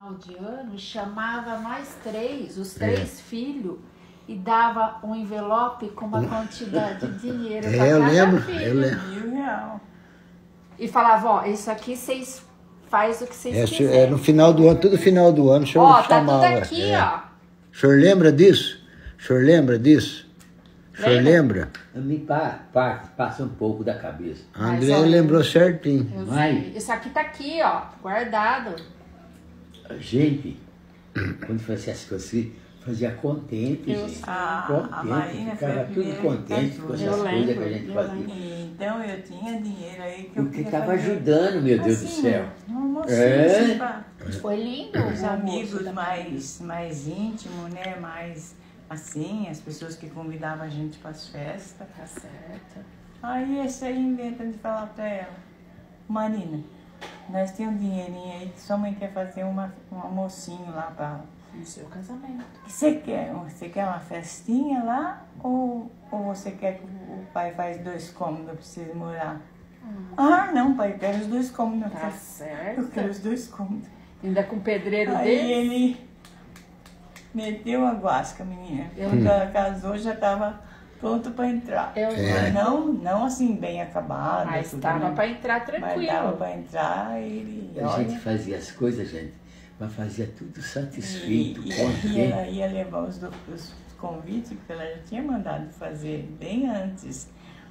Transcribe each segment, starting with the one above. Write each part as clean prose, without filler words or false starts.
final de ano, chamava nós três, os três filhos, e dava um envelope com uma quantidade de dinheiro para eu cada lembro, filho. eu lembro. R$1.000. E falava, ó, isso aqui vocês faz o que vocês quiserem. É no final do ano, todo final do ano o senhor Ó, tá chamava. tudo aqui, ó. O senhor lembra disso? O senhor lembra disso? O senhor lembra? Me passa um pouco da cabeça. A André lembrou certinho. Eu Vai. sei. Isso aqui tá aqui, ó, guardado. Gente, quando fazia as coisas assim, fazia contente, gente. A Contente, Marina foi a ficava tudo primeira que contente com casou. essas Eu coisas que a lembro, gente eu fazia. Então eu tinha dinheiro aí que eu Porque queria estava fazer, ajudando, meu Deus do assim, céu. Um almocinho, É? assim, pra Foi lindo. os o amigos almoço da mais íntimos, né? Mais assim, as pessoas que convidavam a gente para as festas. Tá certo. Aí esse aí inventa de falar para ela, Marina, nós temos um dinheirinho aí que sua mãe quer fazer um almocinho lá para No seu casamento. Você quer uma festinha lá ou você quer que o pai faz 2 cômodos para vocês morar? Ah, não, pai, eu quero os 2 cômodos. Tá Eu certo. quero os 2 cômodos. Ainda com o pedreiro Aí dele. ele meteu a guasca, menina. Eu- Quando ela casou, já estava pronto para entrar. Eu Mas não assim, bem acabado. Mas tudo, tava né? para entrar Mas dava tranquilo. para entrar e ele, A gente olha... fazia as coisas, gente, mas fazia tudo satisfeito, E contente. ela ia levar os convites que ela já tinha mandado fazer bem antes.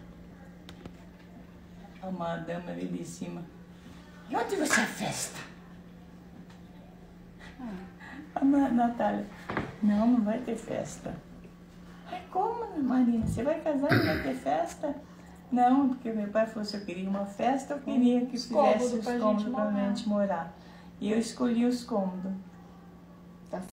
A madame ali de cima. E onde vai ser a festa? A Natália. Não vai ter festa. Ai, como, Marina? Você vai casar e não vai ter festa? Não, porque meu pai falou se eu queria uma festa, eu queria que Os cômodos fizesse os pra gente cômodos pra morar. gente morar. E eu escolhi os cômodos.